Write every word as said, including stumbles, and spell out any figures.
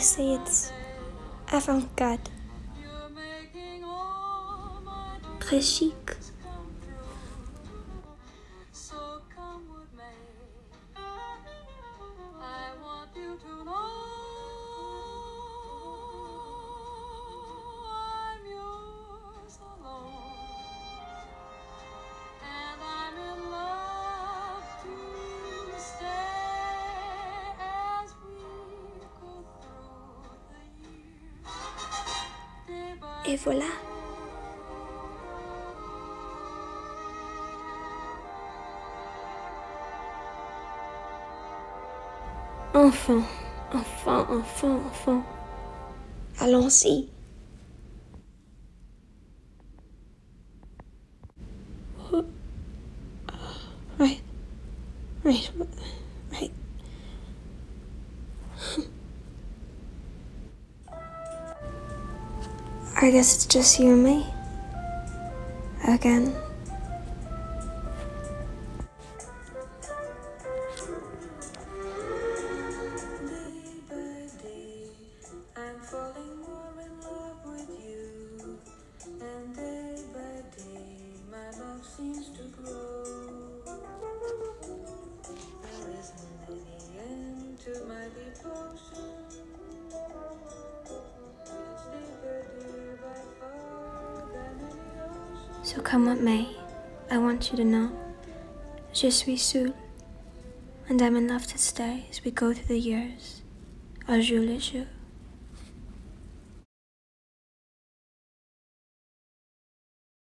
say it's avant-garde. Très chic. Et voilà. Enfin, enfin, enfin, enfin. Allons-y. Right, right, right. I guess it's just you and me. Again. So come what may, I want you to know, je suis seule, and I'm in love to stay as we go through the years, au jour le jour.